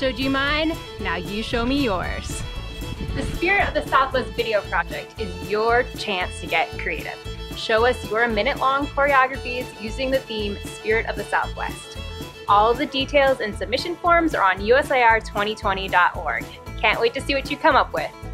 showed you mine, now you show me yours. The Spirit of the Southwest video project is your chance to get creative. Show us your minute-long choreographies using the theme Spirit of the Southwest. All of the details and submission forms are on USIR2020.org. Can't wait to see what you come up with.